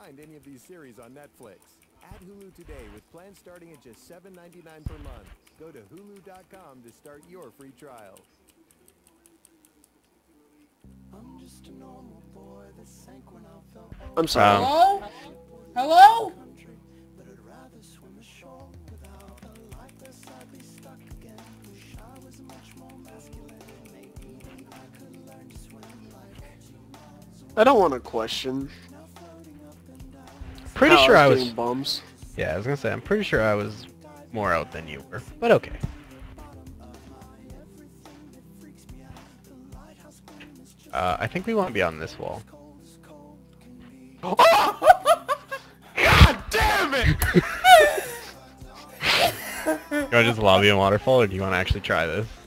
find any of these series on Netflix. Add Hulu today with plans starting at just $7.99 per month. Go to hulu.com to start your free trial. I'm sorry. Hello? Hello? I don't want to question. Pretty how sure I getting was. bums. Yeah, I was gonna say I'm pretty sure I was more out than you were, but okay. I think we want to be on this wall. God damn it! You want to just lobby and waterfall, or do you want to actually try this?